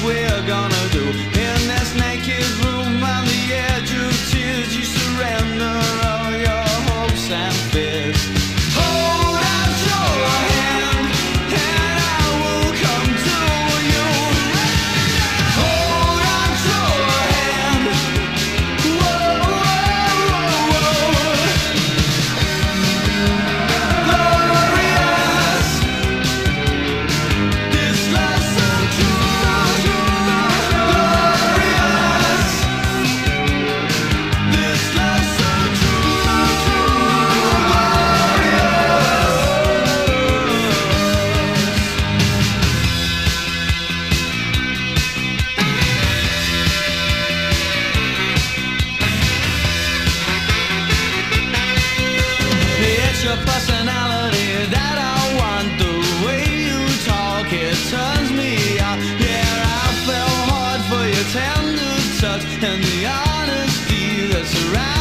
we're gonna do. In this naked room on the edge of tears, you surrender all your hopes and fears. Hold out your hand and I will come to you. Hold out your hand. Whoa, whoa, whoa, glorious. This love's so true, glorious. This love's so true, it's your personality that I want. The way you talk, it turns me on. Yeah, I fell hard for your tender touch and the honesty that surrounds